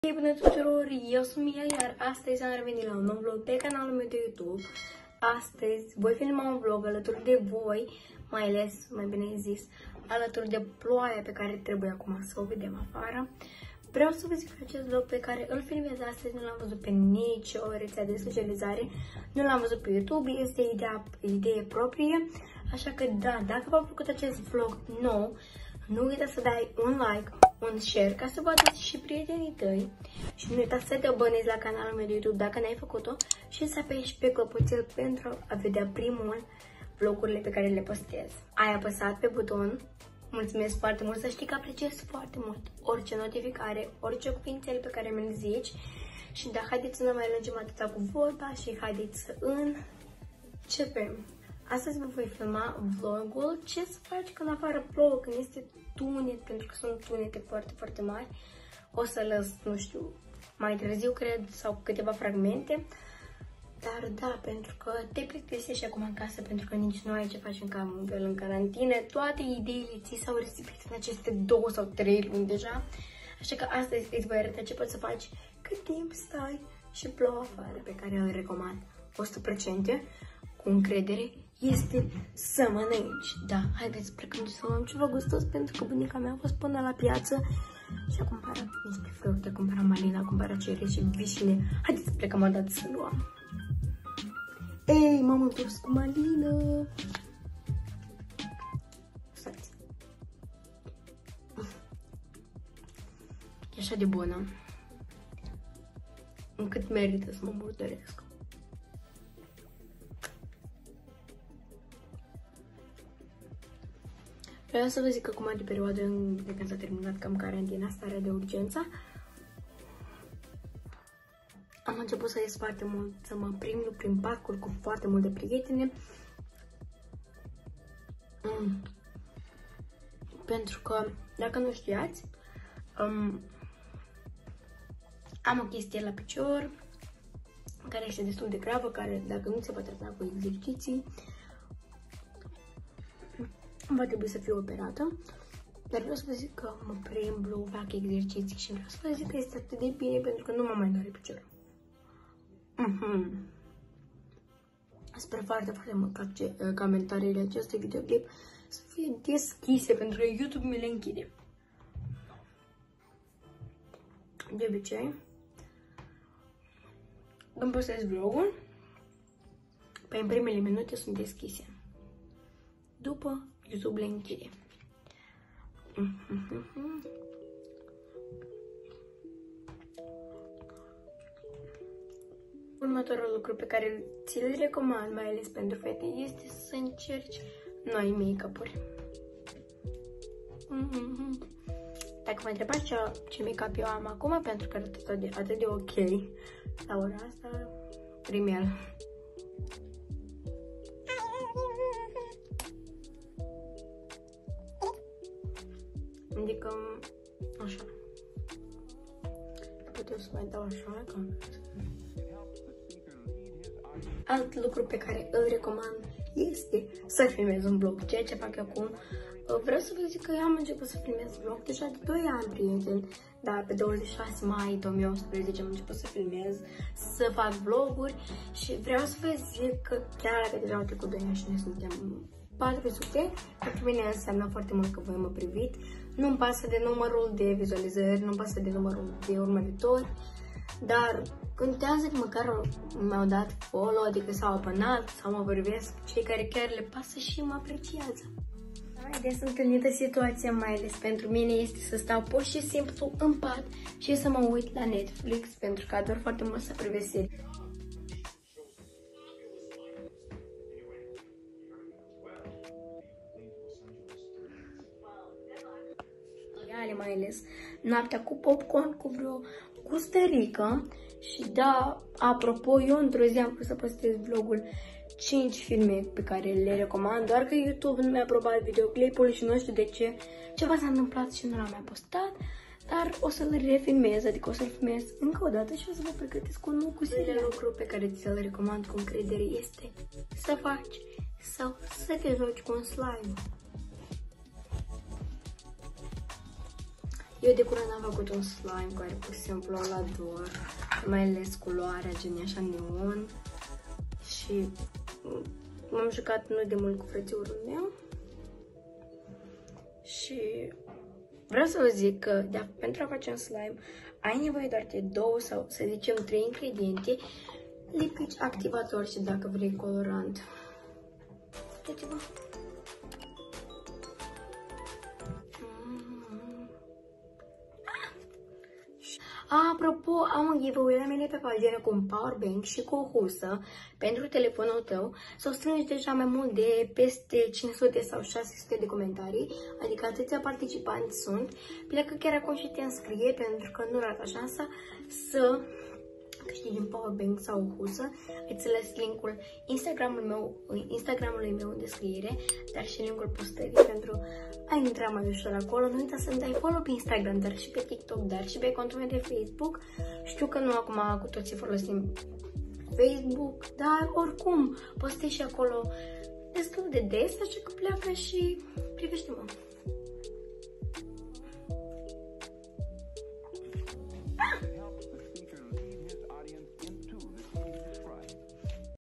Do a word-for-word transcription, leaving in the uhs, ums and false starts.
Hei, bună tuturor! Eu sunt Mia, iar astăzi am revenit la un nou vlog pe canalul meu de YouTube. Astăzi voi filma un vlog alături de voi, mai ales, mai bine zis, alături de ploaia pe care trebuie acum să o vedem afară. Vreau să vă zic că acest vlog pe care îl filmez astăzi nu l-am văzut pe nici o rețea de socializare, nu l-am văzut pe YouTube, este idee, idee proprie, așa că da, dacă v-a plăcut acest vlog nou, nu uita să dai un like, un share ca să vadă și prietenii tăi și nu uita să te abonezi la canalul meu de YouTube dacă n-ai făcut-o și să apeși pe clopoțel pentru a vedea primul vlogurile pe care le postez. Ai apăsat pe buton, mulțumesc foarte mult, să știi că apreciez foarte mult orice notificare, orice cuvințele pe care mi-l zici și da, haideți să nu mai lungim atâta cu vorba și haideți să începem. Astăzi vă voi filma vlogul ce să faci când afară plouă, când este tunet, pentru că sunt tunete foarte, foarte mari. O să lăs, nu știu, mai târziu, cred, sau câteva fragmente. Dar da, pentru că te plictisești acum în casă, pentru că nici nu ai ce faci în, în carantină. Toate ideile ți s-au risipit în aceste două sau trei luni deja. Așa că astăzi îți voi arăta ce poți să faci cât timp stai și plouă afară, pe care îl recomand o sută la sută cu încredere. Este să mănânci. Da, haideți plecăm să luăm ceva gustos, pentru că bunica mea a fost până la piață și a cumpărat niște fructe, a cumpărat malina, a cumpărat cereșe și vișine. Haideți plecăm odată să luăm. Ei, m-am întors cu malină. Stați. E așa de bună, încât merită să mă murdăresc. Vreau să vă zic că acum, de perioadă de când s-a terminat cam carantina, starea de urgență, am început să ies foarte mult, să mă plimb prin parcuri cu foarte multe prietene. Mm. Pentru că, dacă nu știați, um, am o chestie la picior, care este destul de gravă, care, dacă nu se va trata cu exerciții, va trebui să fiu operată, dar vreau să vă zic că mă preimblu, fac exerciții și vreau să vă zic că este atât de bine pentru că nu mă mai doare piciorul. Mm-hmm. Sper foarte, foarte mult ca comentariile acestui videoclip să fie deschise, pentru că YouTube mi le închide. De obicei, când postez vlogul, pe în primele minute sunt deschise. După, YouTube le închide. Următorul lucru pe care ți-l recomand, mai ales pentru fete, este să încerci noi make-up-uri. Dacă mă întrebați ce, ce make-up eu am acum, pentru că arăt atât de, atât de ok la ora asta, Rimmel. Adică, așa. Putem să mai dau așa, că... Alt lucru pe care îl recomand este să filmez un vlog, ceea ce fac eu acum. Vreau să vă zic că eu am început să filmez vlog deja de doi ani, prieteni. Da, pe douăzeci și șase mai două mii optsprezece am început să filmez, să fac vloguri și vreau să vă zic că chiar dacă deja au trecut doi ani și noi suntem patru sute, pentru mine înseamnă foarte mult că voi mă priviți. Nu-mi pasă de numărul de vizualizări, nu-mi pasă de numărul de urmăritori, dar contează că măcar mi-au dat follow, adică s-au abonat sau mă privesc cei care chiar le pasă și mă apreciază. Mai des întâlnită situația, mai ales pentru mine, este să stau pur și simplu în pat și să mă uit la Netflix, pentru că ador foarte mult să privesc serii. Mai ales noaptea cu popcorn, cu vreo gustărică. Și da, apropo, eu într-o zi am pus să postez vlogul cinci filme pe care le recomand, doar că YouTube nu mi-a aprobat videoclipul și nu știu de ce. Ceva s-a întâmplat și nu l-am mai postat, dar o să-l refilmez, adică o să-l filmez încă o dată și o să vă pregătesc un nou cu serie. Lucru pe care ți-l recomand cu încredere este să faci sau să te joci cu un slime. Eu de curând am făcut un slime care pur și simplu îl ador, mai ales culoarea, gen așa neon. Și m-am jucat nu de mult cu frățiorul meu. Și vreau să vă zic că de, pentru a face un slime ai nevoie doar de două sau să zicem trei ingrediente, lipici, activator și dacă vrei colorant. Uitați-vă! Apropo, am un giveaway la mine pe pagină cu un powerbank și cu o husă pentru telefonul tău. S-au strâns deja mai mult de peste cinci sute sau șase sute de comentarii, adică atâția participanți sunt. Plecă chiar acum și te înscrie pentru că nu rata șansa să câștigi un powerbank sau o husă. Îți las linkul Instagramul meu, Instagramului meu în descriere, dar și linkul postării pentru a intra mai ușor acolo. Nu uita să-mi dai follow pe Instagram, dar și pe TikTok, dar și pe contul meu de Facebook. Știu că nu acum cu toții folosim Facebook, dar oricum postez și acolo destul de des, așa că pleacă și privește-mă.